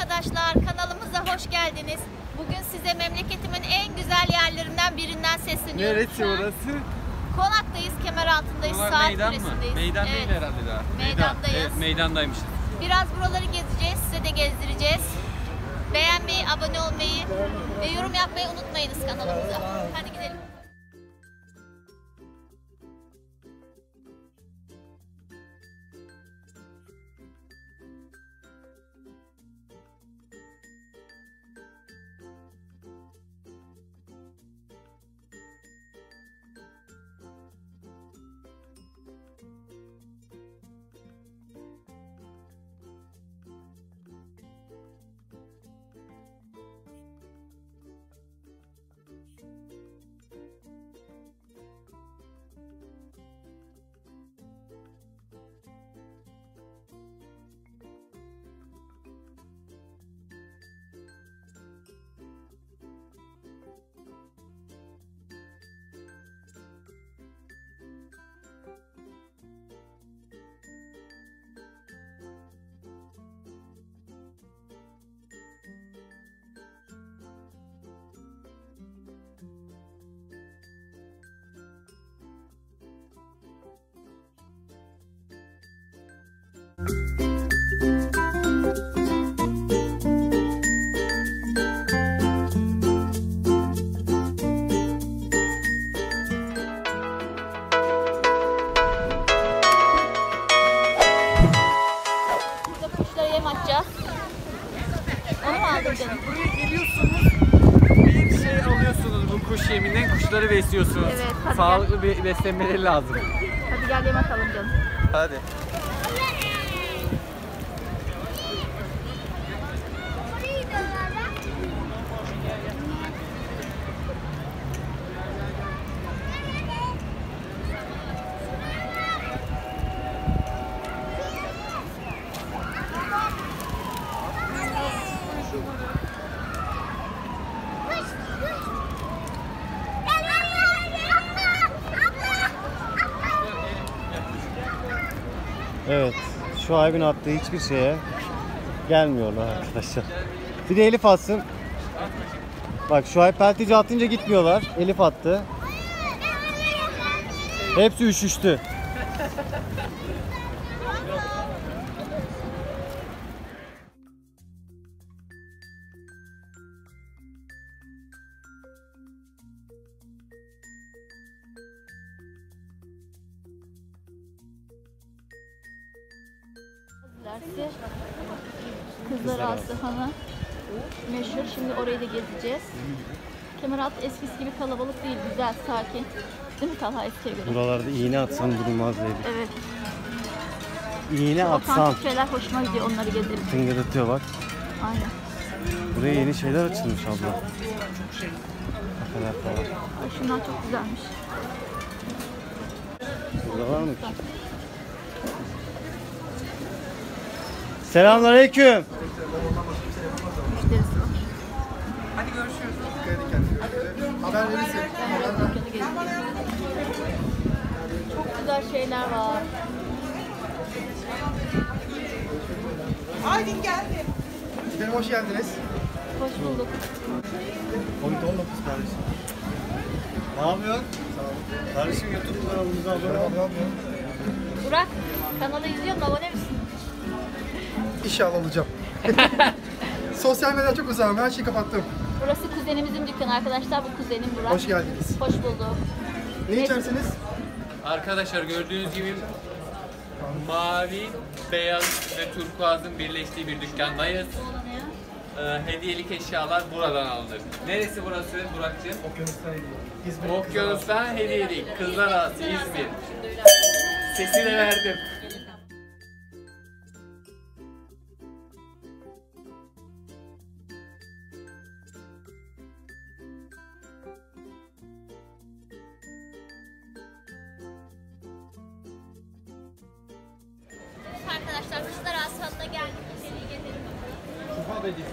arkadaşlar, kanalımıza hoş geldiniz. Bugün size memleketimin en güzel yerlerinden birinden sesleniyorum. Neresi orası? Konaktayız, Kemeraltı'ndayız, saat meydan mı? kulesindeyiz. Meydan değil herhalde daha. Meydandayız. Evet, meydandaymışız. Biraz buraları gezeceğiz, size de gezdireceğiz. Beğenmeyi, abone olmayı ve yorum yapmayı unutmayınız kanalımıza. Hadi gidelim. Burada kuşlara yem atacağız. Onu mu aldın canım? Buraya geliyorsunuz, bir şey alıyorsunuz bu kuş yeminden, kuşları besliyorsunuz. Evet, hadi Sağlıklı bir beslenmeleri lazım. Hadi gel yem atalım canım. Hadi. Evet, şu Aybin attığı hiçbir şeye gelmiyorlar arkadaşlar. Bir de Elif atsın. Bak şu ay pelteci atınca gitmiyorlar. Elif attı. Hepsi üşüştü. Dersi Kızlar Ağası Hanı meşhur. Şimdi orayı da gezeceğiz. Kemeraltı eskisi gibi kalabalık değil, güzel, sakin. Değil mi Talha, eskiye göre? Buralarda iğne atsan durmaz Elif. Evet. İğne atsan. Otantik şeyler hoşuma gidiyor, onları gezelim. Tıngırdatıyor bak. Aynen. Buraya yeni şeyler açılmış abla. Kafeler falan. Ay, şunlar çok güzelmiş. Burada var mı ki? Selamünaleyküm. Müşterisi var. Hadi görüşürüz. Haber verirsin. Çok güzel şeyler var. Aydın geldi. Efendim hoş geldiniz. Hoş bulduk. Covid-19 kardeşim. Ne yapıyorsun? Kardeşim YouTube kanalımıza abone ol. Burak, kanalı izliyor musun? Abone misin? İnşallah olacağım. Sosyal medya çok uzağım. Her şeyi kapattım. Burası kuzenimizin dükkanı arkadaşlar. Bu kuzenim Burak. Hoş geldiniz. Hoş bulduk. Ne içersiniz? Arkadaşlar gördüğünüz gibi mavi, beyaz ve turkuazın birleştiği bir dükkandayız. Hediyelik eşyalar buradan alınır. Neresi burası Burak'cığım? Okyanustan İzmir. Okyanus'tan hediyelik. Kızlar Ağası İzmir. Sesini verdim. Arkadaşlar Kızlar Ağası Hanı'na geldik. İçeriye gezelim bakalım.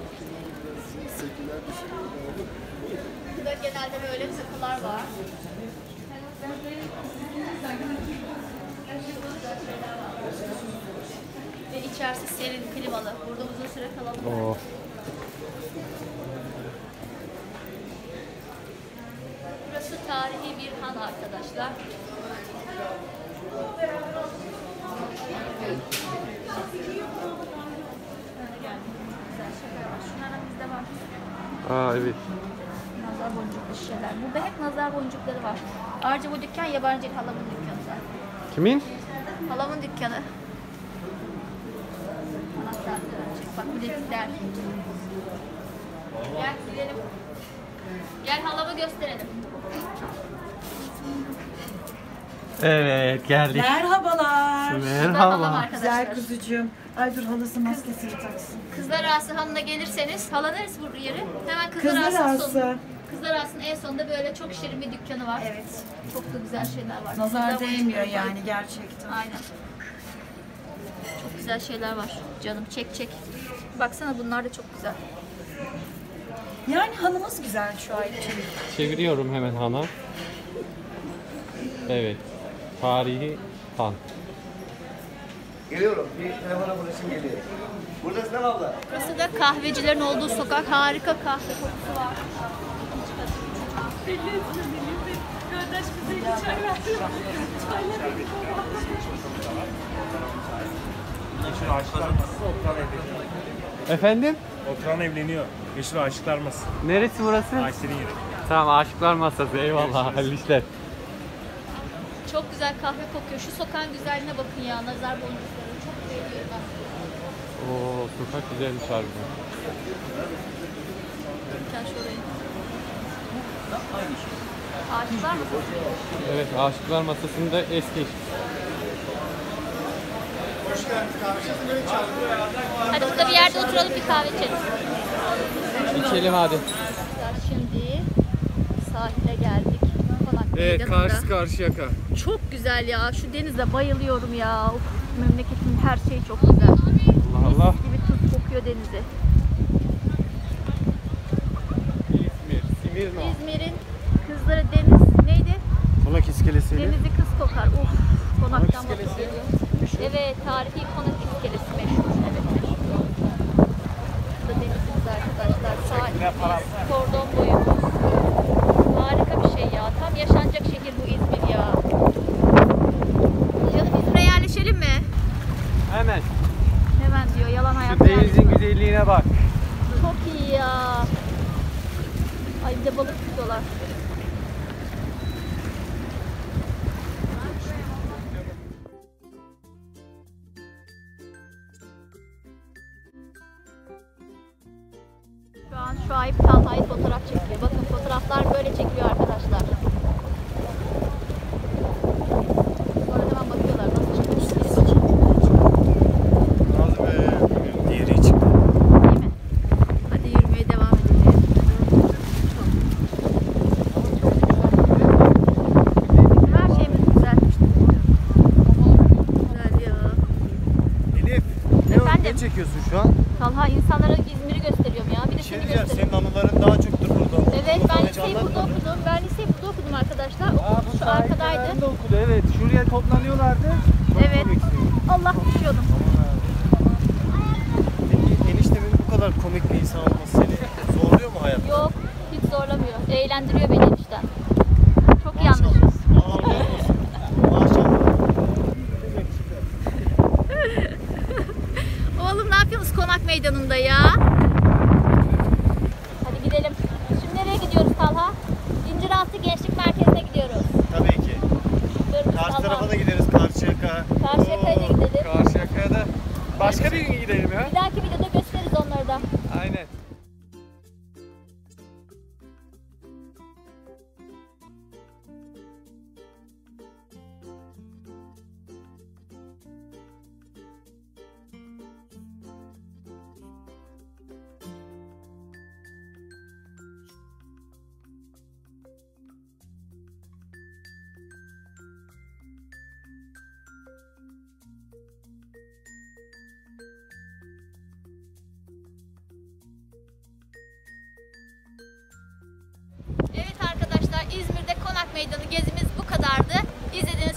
Burada genelde böyle takılar var. Ve içerisi serin, klimalı. Burada uzun süre kalalım. Oh. Burası tarihi bir han arkadaşlar. Şunlardan bizde var. Aa evet. Nazar boncuklu şişeler. Burada hep nazar boncukları var. Ayrıca bu dükkan yabancı halamın dükkanı zaten. Kimin? Halamın dükkanı. Anahtarları açık. Bak bileklikler. Gel gidelim. Gel halamı gösterelim. Evet geldik. Merhabalar. Burada halam Merhaba. Güzel arkadaşlar. kuzucuğum. Ay dur halası maskesini taksın. Kızlar Ağası Hanı'na gelirseniz, hala neresi bu yeri? Hemen Kızlar Ağası'nın Ağası. sonu. Kızlar Ağası'nın en sonunda böyle çok şirin bir dükkanı var. Evet. Çok da güzel şeyler var. Nazar Güzel değmiyor boncukları var. yani gerçekten. Aynen. Çok güzel şeyler var. Canım çek çek. Baksana bunlar da çok güzel. Yani halımız güzel şu ay için. Çeviriyorum hemen Hana. Evet. Tarihi han. Geliyorum. Bir telefona bulaşım geliyor. Buradasın değil mi abla? Burası da kahvecilerin olduğu sokak. Harika kahve kokusu var. Meşhur aşıklar masası Oturan evleniyor. Efendim? Oturan evleniyor. Meşhur aşıklar masası. Neresi burası? Ayşe'nin yeri. Tamam, aşıklar masası. Eyvallah. Hayırlı işler. Çok güzel kahve kokuyor. Şu sokağın güzelliğine bakın ya. Nazar boncukları. Çok beğeniyorum ben. Oo, sokak güzelmiş harbiden. Gel şuraya. Ağaçlar mı? Evet, aşıklar masasında eski. Hadi burada bir yerde oturalım bir kahve içelim. İçelim hadi. Şimdi sahile geldik. Konak Evet, meydanında. karşı karşıyaka. Çok güzel ya. Şu denize bayılıyorum ya. Of, memleketin her şeyi çok güzel. Allah Allah. Mis gibi tuz kokuyor denizi. İzmir, Simirna. İzmir'in kızları deniz neydi? Konak iskelesi. Denizi kız kokar. Uf, konaktan Konak bakıp iskelesi. geliyor. Evet, tarihi konak iskelesi meşhur. Evet, meşhur. Burada denizimiz arkadaşlar. Sahilimiz, kordon boyumuz. Harika bir şey ya. Tam yaşanacak şehir bu İzmir ya. Canım İzmir'e yerleşelim mi? Hemen. Hemen diyor. Yalan hayat Şu denizin güzelliğine bak. Çok iyi ya. Ay bir de balık tutuyorlar. Şu an Şuayb Talha'yı fotoğraf çekiyor. Bakın fotoğraflar böyle çekiliyor arkadaşlar. Sonra hemen bakıyorlar nasıl çekilmiş. Diğeri çıktı. Değil mi? Hadi yürümeye devam edelim. Her şeyimiz güzel. Güzel ya. Elif. Efendim? Ne çekiyorsun şu an? Talha insanlara İzmir'i gösteriyorum ya. Bir de Bir şey seni diyeceğim. gösteriyorum. Senin anıların daha çoktur burada. Evet Okulu ben falan liseyi hiç burada anlatmadın. okudum. Ben liseyi burada okudum arkadaşlar. Okul şu arkadaydı. okudu, evet. Şuraya toplanıyorlardı. Evet. Allah düşüyordum. Peki eniştemin bu kadar komik bir insan olması seni zorluyor mu hayat? Yok hiç zorlamıyor. Eğlendiriyor beni enişten. Çok iyi anlaşıyoruz. Ağlıyor musun? Maşallah. Oğlum ne yapıyorsunuz konak meydanında ya? Hadi gidelim. Şimdi nereye gidiyoruz Talha? İnciraltı Gençlik Merkezi'ne gidiyoruz. Tabii ki. Gidiyoruz Karşı Talha. tarafa da gideriz. Karşıyaka. Karşıyaka'ya da gidelim. Karşıyaka'ya da başka bir gün gidelim ya. Bir dahaki videoda gösteririz onları da. Aynen. Evet arkadaşlar İzmir'de Konak Meydanı gezimiz bu kadardı. İzlediğiniz